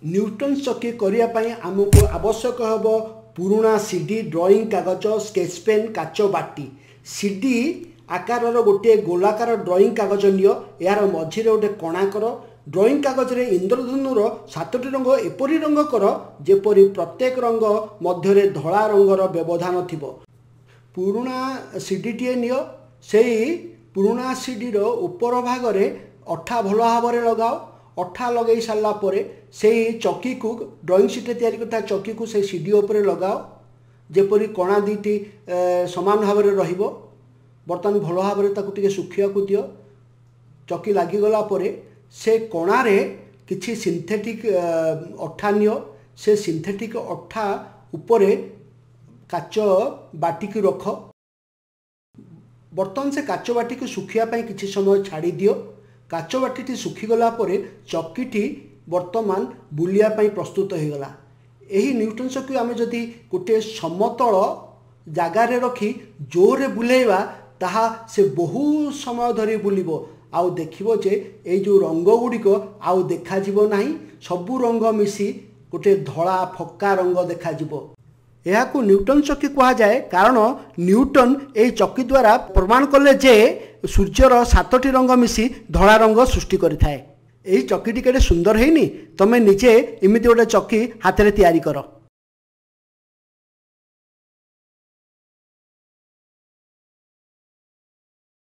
Newton चक्की करने आमको आवश्यक हम पुराना सीडी ड्राइंग कागज स्केच पेन काच बाटी सीडी आकार गोटे गोलाकार ड्राइंग कागज नियो यार मझिरे गोटे कणा कर ड्राइंग कागज रे इंद्रधनुर 7टी रंग एपरी रंग कर जेपरी प्रत्येक रंग मध्य धला रंगर व्यवधान थिबो। पुराना सीडीटीए नियो सेही पुराना सीडीर ऊपर भाग रे अठा भल भाव लगाओ अठा लगे सारा पर से चक्की को ड्राइंग सीट तैयारी करता चक्की को से सीडी उपरे लगाओ जेपरी कणा दुईटी समान भाव में रहिबो। बर्तमान भल भाव में ताकू सुखिया को दियो। चक्की लागिगला पर से कणारे किछि सिंथेटिक अठा नियो से सिंथेटिक अठा उपरे काच बाटी की रख। बर्तमान से काच बाटी को सुखिया पाई किछि समय छाड़ी दियो। काच बाटी सुखीगला चक्कीटी वर्तमान बुलिया प्रस्तुत हो गला। यही न्यूटन चक्की आम जदि गोटे समतल जगार रखी जोरे बुलेवा ताहा से बहु समय धरी बुलिबो आउ देखिबो जे ए जो रंग गुड़िक आउ देखा जिवो नाही सबु रंग मिसी गोटे धला फक्का रंग देखा जिवो। यह को न्यूटन चक्की कहा जाए कारण न्यूटन ए चक्की द्वारा प्रमाण कले जे सूर्यर 7टी रंग मिसी धला रंग सृष्टि करिथाए। एही चक्कीटी केडे सुंदर हेनी तमे निजे इमिति गोटे चक्की हाथ रे तैयारी करो।